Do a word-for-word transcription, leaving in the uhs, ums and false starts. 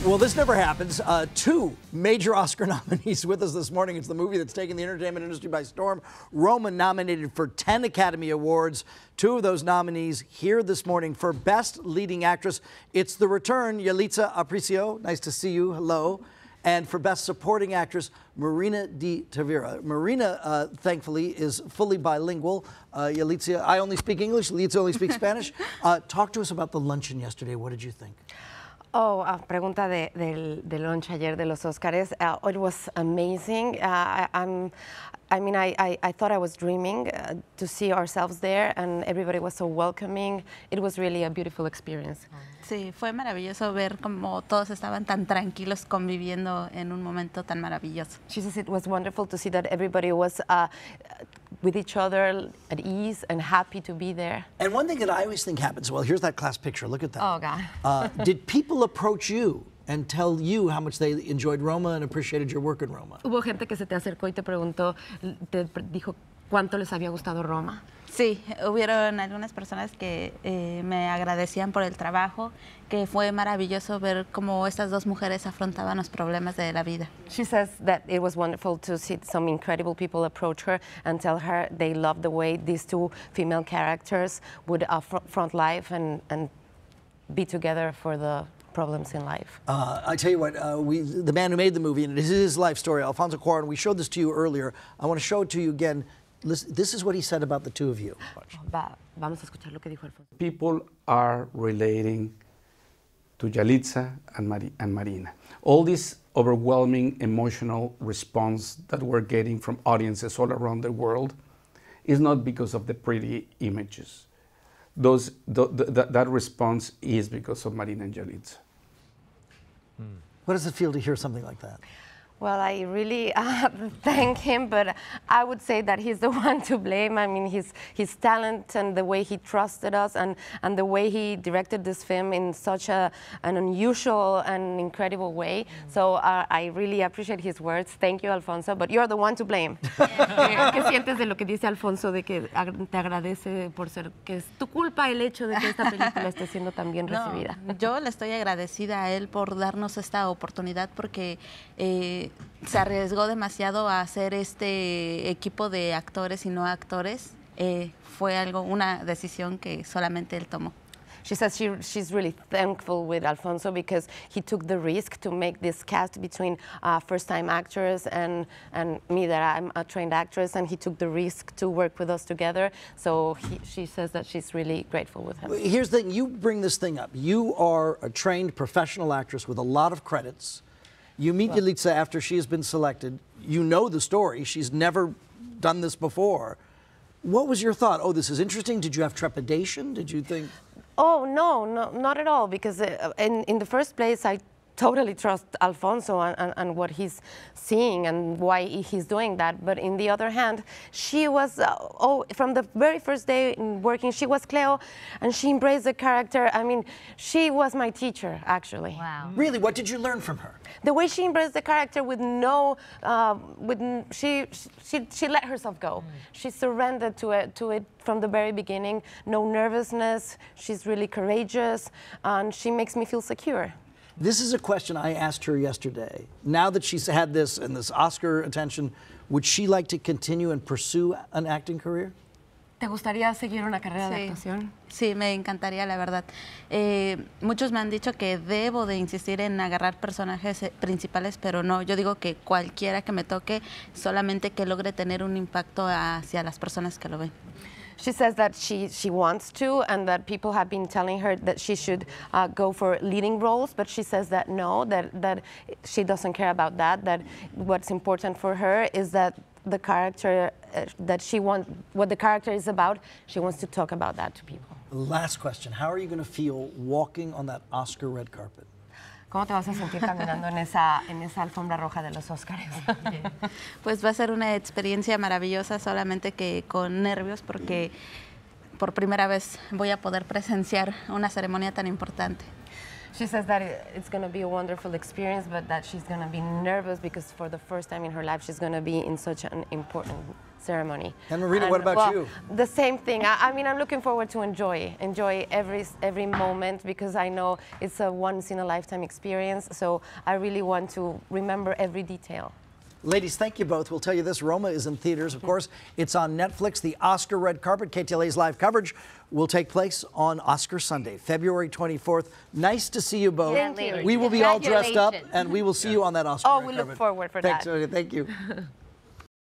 Well, this never happens. Uh, two major Oscar nominees with us this morning. It's the movie that's taken the entertainment industry by storm. Roma nominated for ten Academy Awards. Two of those nominees here this morning for Best Leading Actress. It's the return, Yalitza Aparicio. Nice to see you. Hello. And for Best Supporting Actress, Marina de Tavira. Marina, uh, thankfully, is fully bilingual. Uh, Yalitza, I only speak English. Yalitza only speaks Spanish. Uh, talk to us about the luncheon yesterday. What did you think? Oh, uh, pregunta de, del, del lunch ayer de los Oscars. Uh, it was amazing. Uh, I, I'm, I mean, I, I, I thought I was dreaming uh, to see ourselves there, and everybody was so welcoming. It was really a beautiful experience. Sí, fue maravilloso ver cómo todos estaban tan tranquilos conviviendo en un momento tan maravilloso. She says it was wonderful to see that everybody was uh, with each other at ease and happy to be there. And one thing that I always think happens, well, here's that class picture. Look at that. Oh, God. uh, did people approach you and tell you how much they enjoyed Roma and appreciated your work in Roma? Hubo gente que se te acercó y te preguntó, te dijo cuánto les había gustado Roma. Sí, hubieron algunas personas que eh, me agradecían por el trabajo, que fue maravilloso ver cómo estas dos mujeres afrontaban los problemas de la vida. She says that it was wonderful to see some incredible people approach her and tell her they loved the way these two female characters would uh, fr front life and, and be together for the problems in life. Uh, I tell you what, uh, we, the man who made the movie, and it is his life story, Alfonso Cuarón, we showed this to you earlier. I want to show it to you again. Listen, this is what he said about the two of you. Va, vamos a escuchar lo que dijo Alfonso. People are relating to Yalitza and, Mari and Marina. All this overwhelming emotional response that we're getting from audiences all around the world is not because of the pretty images. Those, the, the, that response is because of Marina and Yalitza. Hmm. What does it feel to hear something like that? Well, I really uh, thank him, but I would say that he's the one to blame. I mean, his, his talent and the way he trusted us and, and the way he directed this film in such a, an unusual and incredible way. Mm. So uh, I really appreciate his words. Thank you, Alfonso, but you're the one to blame. Yeah. ¿Qué sientes de lo que dice Alfonso, de que te agradece por ser, que es tu culpa el hecho de que esta película esté siendo tan bien no, recibida? Yo le estoy agradecida a él por darnos esta oportunidad porque eh, se arriesgó demasiado a hacer este equipo de actores y no actores. Eh, fue algo, una decisión que solamente él tomó. She says she, she's really thankful with Alfonso because he took the risk to make this cast between uh, first-time actors and, and me, that I'm a trained actress, and he took the risk to work with us together. So he, she says that she's really grateful with him. Here's the thing, you bring this thing up. You are a trained professional actress with a lot of credits. You meet well, Yalitza after she has been selected. You know the story. She's never done this before. What was your thought? Oh, this is interesting. Did you have trepidation? Did you think? Oh, no, no, not at all. Because uh, in, in the first place, I totally trust Alfonso and, and, and what he's seeing and why he's doing that. But in the other hand, she was, uh, oh, from the very first day in working, she was Cleo, and she embraced the character. I mean, she was my teacher, actually. Wow. Really? What did you learn from her? The way she embraced the character with no, uh, with she, she, she let herself go. Mm. She surrendered to it, to it from the very beginning. No nervousness. She's really courageous, and she makes me feel secure. This is a question I asked her yesterday. Now that she's had this and this Oscar attention, would she like to continue and pursue an acting career? ¿Te gustaría seguir una carrera sí, de actuación? Sí, me encantaría, la verdad. Eh, muchos me han dicho que debo de insistir en agarrar personajes principales, pero no, yo digo que cualquiera que me toque, solamente que logre tener un impacto hacia las personas que lo ven. She says that she, she wants to, and that people have been telling her that she should uh, go for leading roles, but she says that no, that, that she doesn't care about that, that what's important for her is that the character uh, that she wants, what the character is about, she wants to talk about that to people. Last question, how are you going to feel walking on that Oscar red carpet? ¿Cómo te vas a sentir caminando en esa, en esa alfombra roja de los Oscars? Pues va a ser una experiencia maravillosa, solamente que con nervios, porque por primera vez voy a poder presenciar una ceremonia tan importante. She says that it's going to be a wonderful experience, but that she's going to be nervous because for the first time in her life, she's going to be in such an important ceremony. And Marina, what about well, you? The same thing. I, I mean, I'm looking forward to enjoy, enjoy every every moment, because I know it's a once in a lifetime experience. So I really want to remember every detail. Ladies, thank you both. We'll tell you this, Roma is in theaters, of course. It's on Netflix. The Oscar red carpet, K T L A's live coverage, will take place on Oscar Sunday, February twenty-fourth. Nice to see you both. Thank you. We will be all dressed up, Congratulations. and we will see you on that Oscar Oh, red we carpet. look forward for Thanks, that. Marina. Thank you.